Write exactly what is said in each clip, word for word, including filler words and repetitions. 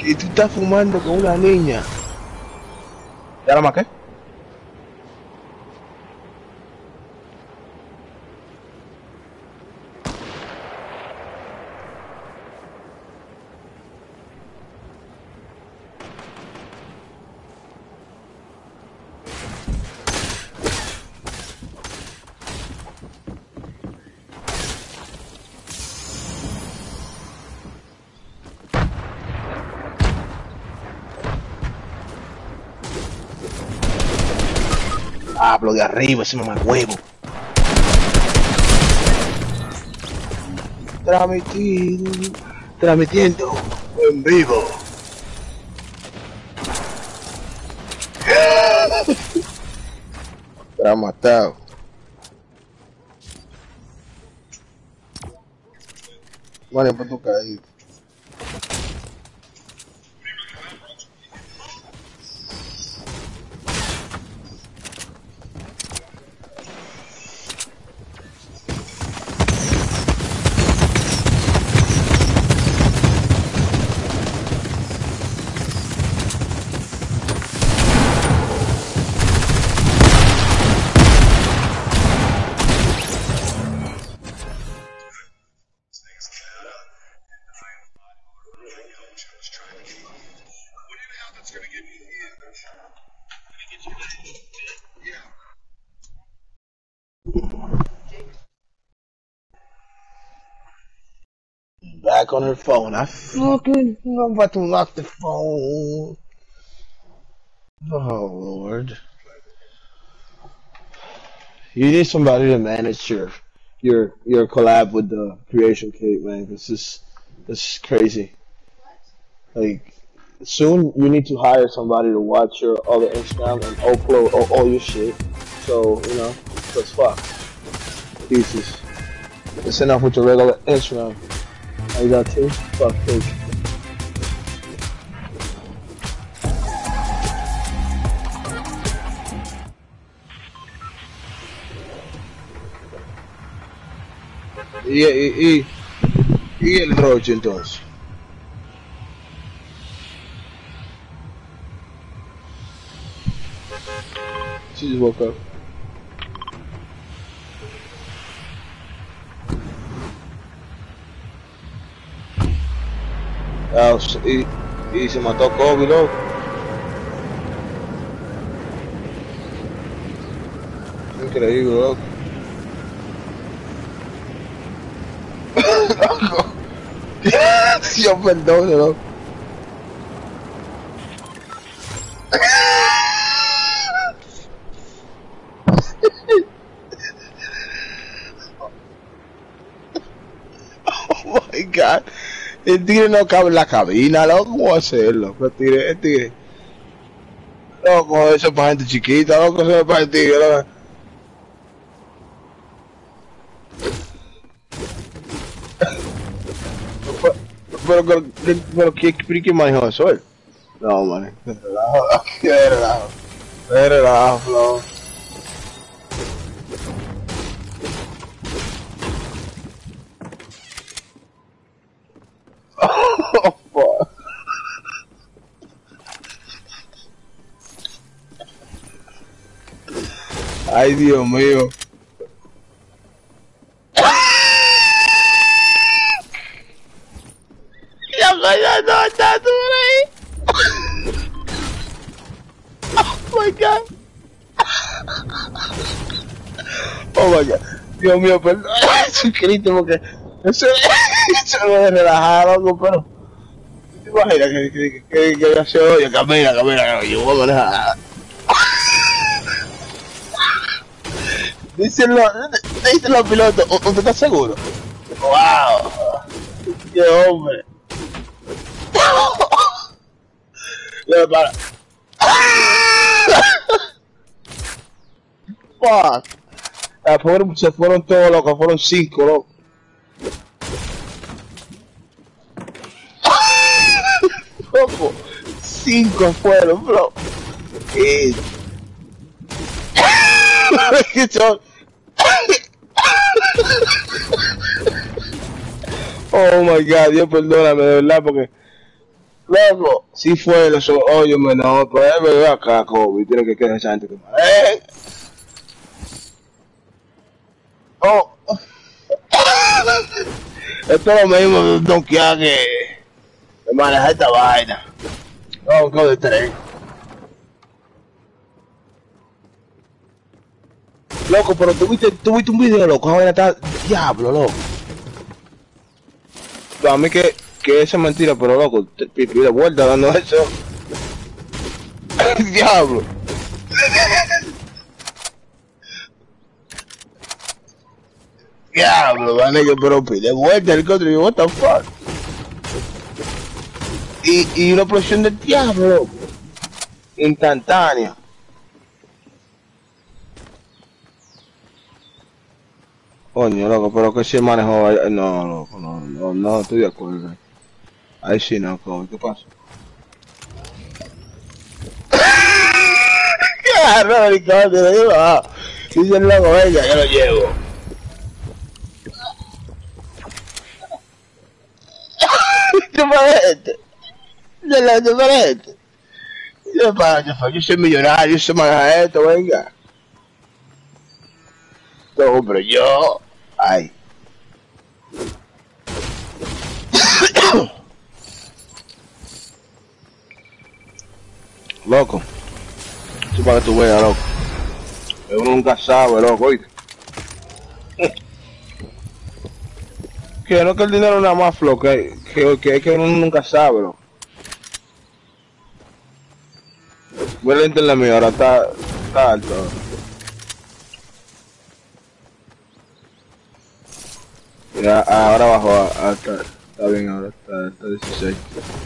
Y tú estás fumando con una niña. ¿Ya la maqué? Ah, lo de arriba, ese mamá huevo. Transmitido, transmitiendo en vivo. Te ha matado. Vale, pues tú caí. Back on her phone. I fucking I'm about to lock the phone. Oh Lord. You need somebody to manage your your your collab with the Creation Kate, man. This is this is crazy. Like soon you need to hire somebody to watch your other Instagram and upload all, all your shit. So, you know, cause fuck. Jesus. It's enough with your regular Instagram. I got two. Fuck this. Y, y, y, y el Roche entonces. She just woke up. Ah, y, y se mató Kobe, loco. Increíble, loco. Dios perdone, loco. Oh my God. El tigre no cabe en la cabina, loco. ¿Cómo va a hacerlo? El tigre, el tigre. Loco, eso es para gente chiquita, loco. Eso es para el tigre, loco. Pero, pero, pero, ¿qué, ¿qué manejó eso él? No, man. Qué relajo, qué relajo. Qué relajo, flow. Oh, fuck. Ay, Dios mío. Ya me no está tú ahí. Oh my God. Oh my God. Dios mío, perdón. Jesucristo, porque eso eso me relajaba, loco, pero ¿te imaginas que que que que ya se oye? Camina, camina, yo voy a manejar. Dicen los, dicen los pilotos, ¿usted está seguro? ¡Wow! ¡Qué hombre! ¡Le para! ¡Fuck! Ah, fueron, se fueron todos locos, fueron cinco, loco. Loco, cinco fueron, bro. Y... Oh my God, Dios perdóname de verdad porque Loco, si fue los oye, no, pues ve acá, Kobe, tiene que quedar esa gente que eh. Oh, esto es lo mismo de un donkear que de manejar esta vaina. Oh, go de tren. Loco, pero tuviste, tuviste un video, loco, ahora está diablo, loco. A mí que, que esa es mentira, pero loco, te pide vuelta dando eso. Diablo. Diablo, van ellos, pero pide vuelta el control y what the fuck. Y, y una explosión del diablo, loco. Instantánea. Coño, loco, pero que si el manejo... No, loco, no, no, no, estoy de acuerdo. Ahí sí no, coño, ¿qué pasa? Claro, Ricardo, te lo llevo. Dice el loco, venga, yo lo llevo. Yo para este. Yo lo yo para este. Yo para, yo, yo soy millonario, yo soy manejar esto, venga. No, pero yo... Ay. Loco. Eso para que tú veas, loco. Uno nunca sabe, loco, oíste. Que no que el dinero nada más flow, que, que, que, que uno nunca sabe, loco. Voy a internet mío, ahora está, está alto. Ya, ahora bajó a, a, está, está bien ahora, está, está dieciséis.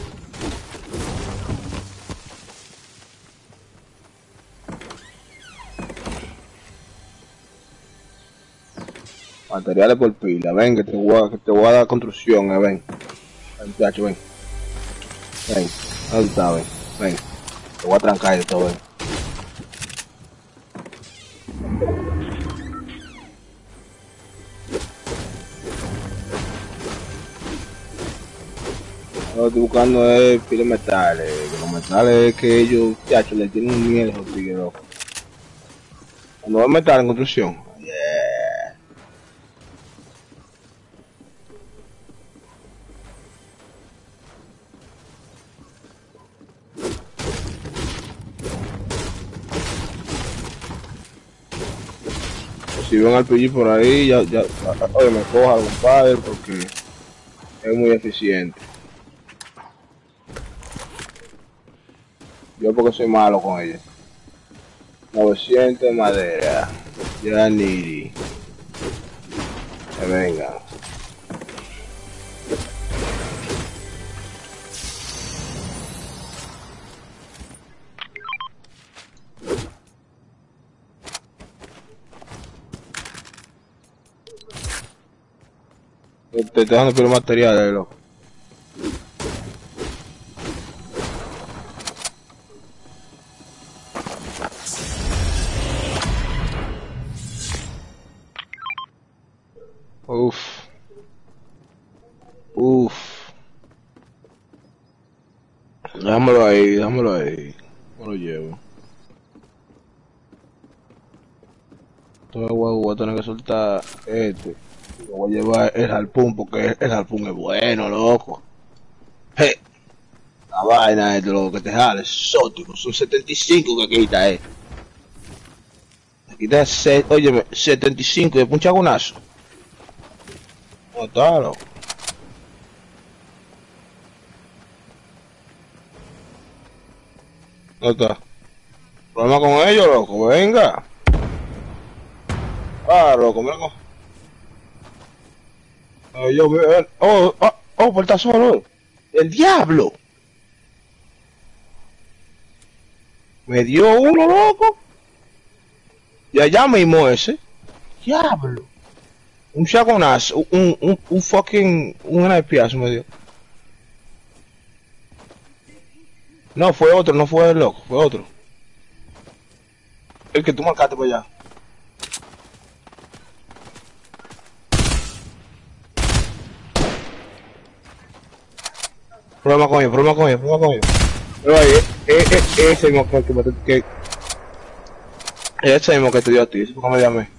Materiales por pila, ven que te voy a, que te voy a dar construcción, eh, ven. Ven, muchacho, ven. Ven, ¿dónde está? Ven, ven. Te voy a trancar esto, ven. Lo que estoy buscando es pila de metales, que los metales que ellos, muchachos, le tienen un miedo a los tigres, loco. Cuando ven metal en construcción, yeah. Si ven al P G por ahí, ya, ya, oye, me coja, compadre, porque es muy eficiente. Yo porque soy malo con ella. novecientos madera. Ya ni. Que venga. Te estoy dejando por materiales, loco. Uf. Uf. Déjamelo ahí, déjamelo ahí. No lo llevo. Entonces voy, voy a tener que soltar este. Lo voy a llevar el harpún porque el harpún es bueno, loco. Hey. La vaina es de lo que te jale, exótico. Son setenta y cinco que aquí está, eh. Aquí está, se, óyeme, setenta y cinco de un chagonazo. No está, loco. No está. Problema con ellos, loco, venga. Ah, loco, mira cómo. Eh, yo, eh, oh, oh, oh, por estar solo. El diablo. Me dio uno, loco. Y allá mismo ese. Diablo. Un chagonazo, un, un, un fucking, un snipeazo me dio. No, fue otro, no fue el loco, fue otro. El que tú marcaste por allá. Problema con ellos, problema con ellos, problema con ellos. Pero ahí, eh, eh, ese mismo que, que, que, ese mismo que te dio a ti, ese fue como me llamé.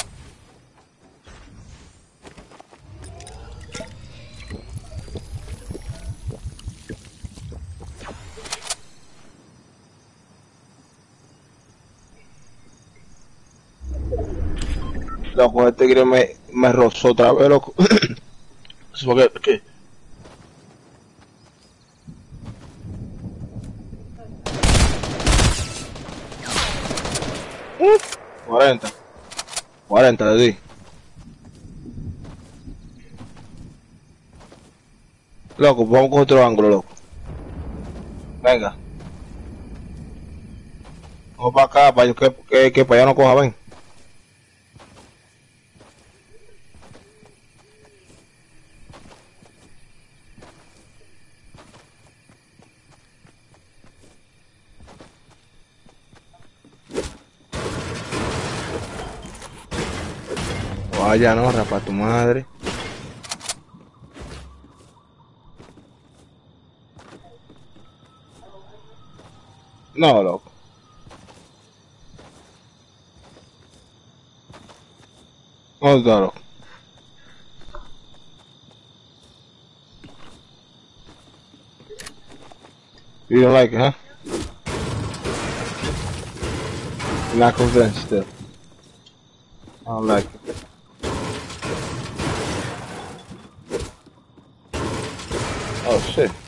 Loco, este tigre me, me rozó otra vez, loco. Eso fue que, ¿qué? cuarenta. cuarenta de ti. Loco, vamos con otro ángulo, loco. Venga. Vamos para acá, para que, que, que para allá no coja, ven. Vaya, no, rapa tu madre. No, loco. No, no, loco. You don't like it, huh? You're not convinced still. I don't like it. Oh shit.